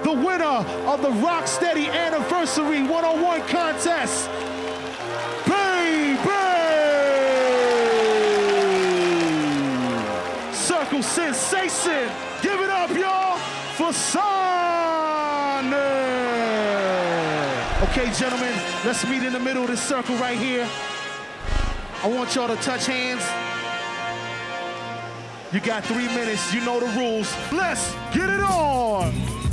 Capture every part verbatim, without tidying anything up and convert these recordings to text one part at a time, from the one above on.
the winner of the Rocksteady Anniversary one-on-one contest, Baby! Circle Sensation. Give it up, y'all, for Sonic. Okay, gentlemen, let's meet in the middle of this circle right here. I want y'all to touch hands. You got three minutes. You know the rules. Let's get it on.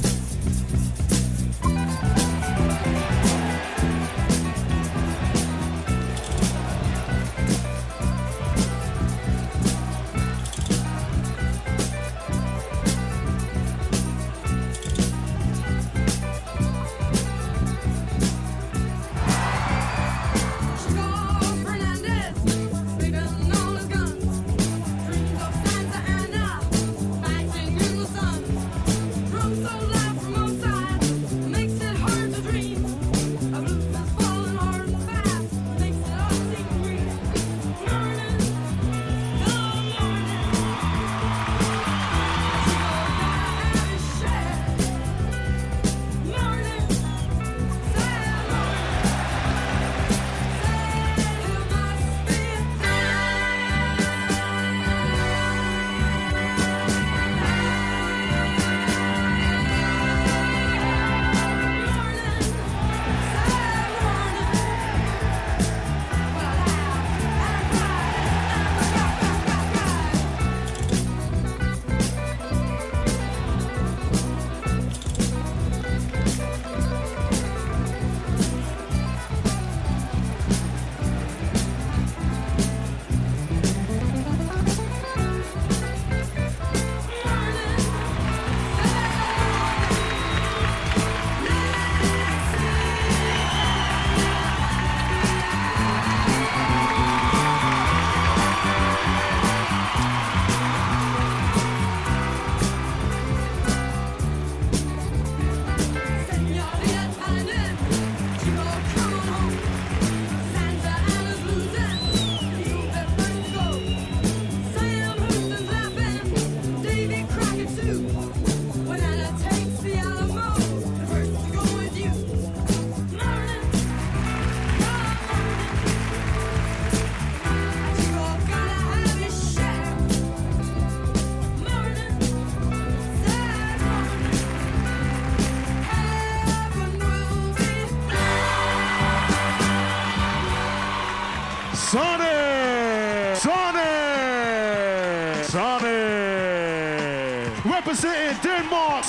Sonic! Sonic! Sonic! Representing Denmark!